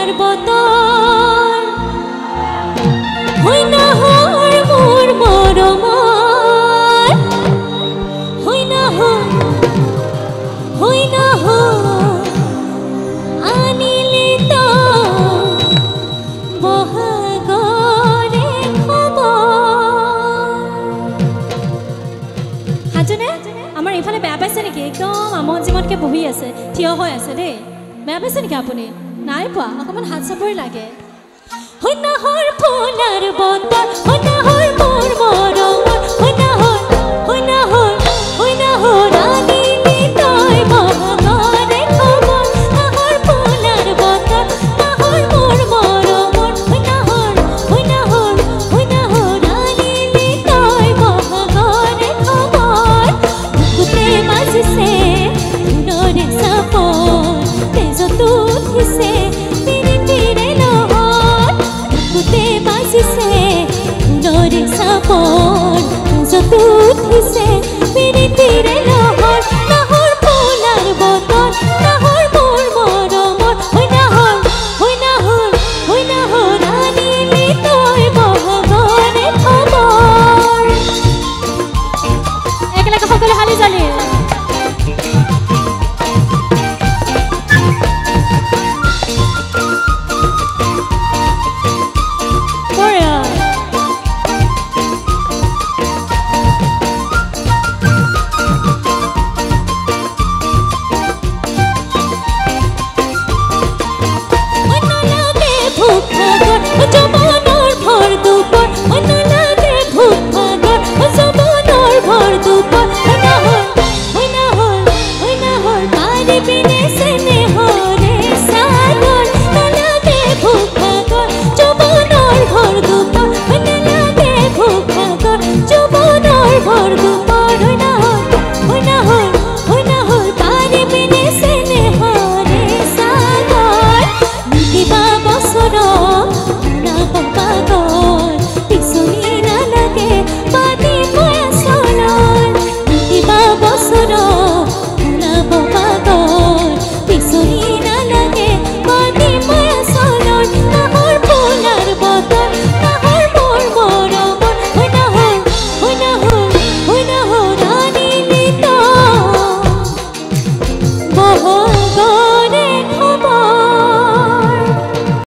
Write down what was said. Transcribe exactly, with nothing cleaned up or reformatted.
fuller বতৰ হৈ নাহৰ মোৰ মৰমৰ হৈ নাহৰ হৈ নাহৰ আনিলি তই বহাগৰে খবৰ হাজনে আমাৰ এইফালে বেয়া পাইছে নেকি একদম আমন জিমতকে বহি আছে থিয় হৈ আছে দেই বেয়া পাইছে নেকি আপুনি নাই পোৱা অকমান হাত চাপৰি লাগে হৈ নাহৰ ফুলাৰ বতৰ হৈ নাহৰ মোৰ মৰমৰ হৈ নাহৰ হৈ নাহৰ হৈ নাহৰ আনিলি তই বহাগৰে খবৰ নাহৰ ফুলাৰ বতৰ নাহৰ মোৰ মৰমৰ হৈ নাহৰ হৈ নাহৰ হৈ নাহৰ আনিলি তই বহাগৰে খবৰ বুকুতে বাজিছে ধুনৰে চাপৰ তেজতো উঠিছে পিৰি পিৰে লহৰ বুকুতে বাজিছে ধুনৰে চাপৰ